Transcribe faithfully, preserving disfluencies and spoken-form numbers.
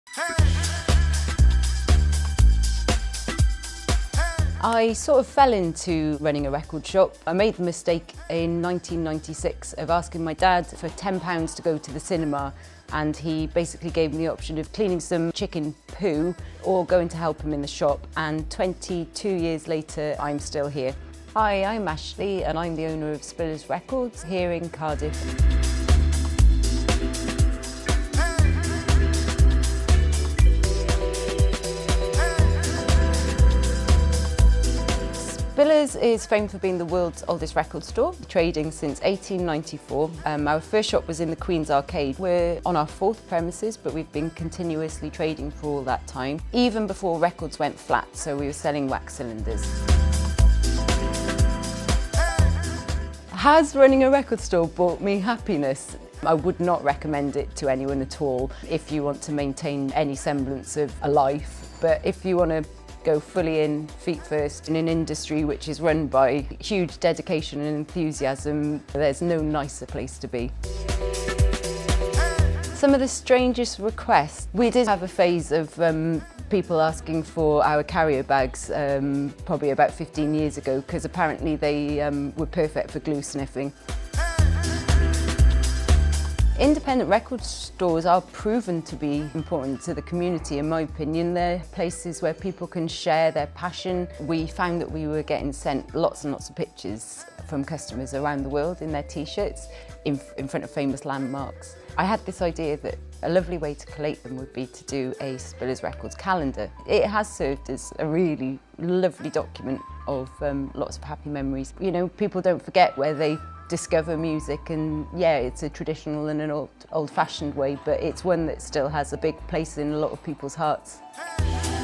I sort of fell into running a record shop. I made the mistake in nineteen ninety-six of asking my dad for ten pounds to go to the cinema, and he basically gave me the option of cleaning some chicken poo or going to help him in the shop, and twenty-two years later I'm still here. Hi, I'm Ashli and I'm the owner of Spillers Records here in Cardiff. Spillers is famed for being the world's oldest record store, trading since eighteen ninety-four. Um, our first shop was in the Queen's Arcade. We're on our fourth premises, but we've been continuously trading for all that time, even before records went flat, so we were selling wax cylinders. Has running a record store brought me happiness? I would not recommend it to anyone at all if you want to maintain any semblance of a life, but if you want to go fully in, feet first, in an industry which is run by huge dedication and enthusiasm, there's no nicer place to be. Some of the strangest requests. We did have a phase of um, people asking for our carrier bags um, probably about fifteen years ago, because apparently they um, were perfect for glue sniffing. Independent record stores are proven to be important to the community, in my opinion. They're places where people can share their passion. We found that we were getting sent lots and lots of pictures from customers around the world in their t-shirts in, in front of famous landmarks. I had this idea that a lovely way to collate them would be to do a Spillers Records calendar. It has served as a really lovely document of um, lots of happy memories. You know, people don't forget where they discover music, and yeah, it's a traditional and an old, old-fashioned way, but it's one that still has a big place in a lot of people's hearts.